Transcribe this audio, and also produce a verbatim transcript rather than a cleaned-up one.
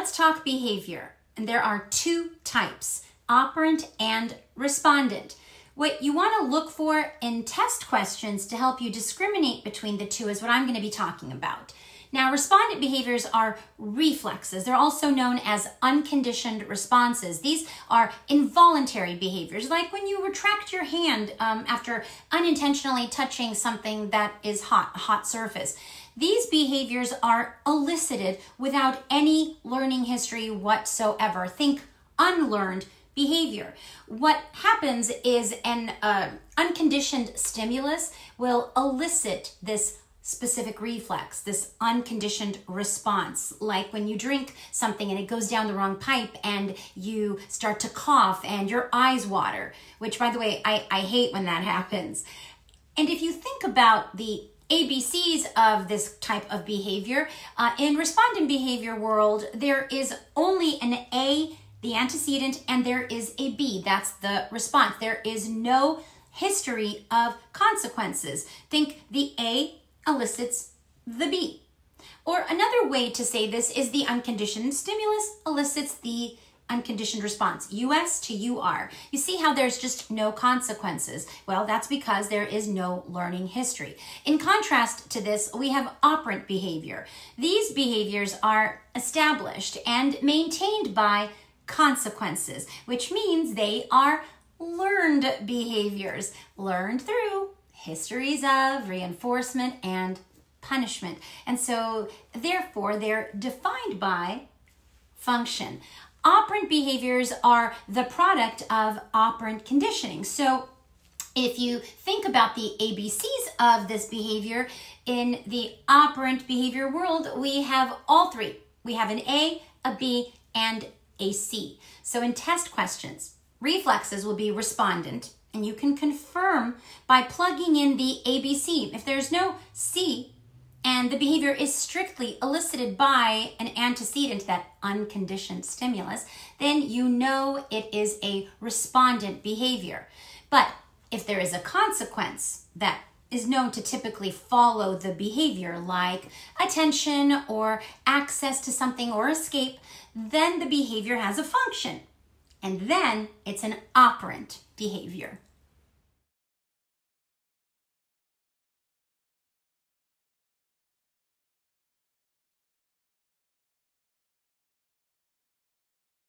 let's talk behavior. And there are two types, operant and respondent. What you want to look for in test questions to help you discriminate between the two is what I'm going to be talking about. Now, respondent behaviors are reflexes. They're also known as unconditioned responses. These are involuntary behaviors, like when you retract your hand um, after unintentionally touching something that is hot, a hot surface. These behaviors are elicited without any learning history whatsoever. Think unlearned behavior. What happens is an uh, unconditioned stimulus will elicit this specific reflex, this unconditioned response, like when you drink something and it goes down the wrong pipe and you start to cough and your eyes water, which, by the way, I, I hate when that happens. And if you think about the A B Cs of this type of behavior, uh, in respondent behavior world, there is only an A, the antecedent, and there is a B, that's the response. There is no history of consequences. Think the A elicits the B. Or another way to say this is the unconditioned stimulus elicits the unconditioned response, U S to U R. You see how there's just no consequences? Well, that's because there is no learning history. In contrast to this, we have operant behavior. These behaviors are established and maintained by consequences, which means they are learned behaviors, learned through histories of reinforcement and punishment. And so, therefore, they're defined by function. Operant behaviors are the product of operant conditioning. So, if you think about the A B Cs of this behavior, in the operant behavior world, we have all three. We have an A, a B, and a C. So in test questions, reflexes will be respondent, and you can confirm by plugging in the A B C. If there's no C and the behavior is strictly elicited by an antecedent, that unconditioned stimulus, then you know it is a respondent behavior. But if there is a consequence that is known to typically follow the behavior, like attention or access to something or escape, then the behavior has a function. And then it's an operant behavior.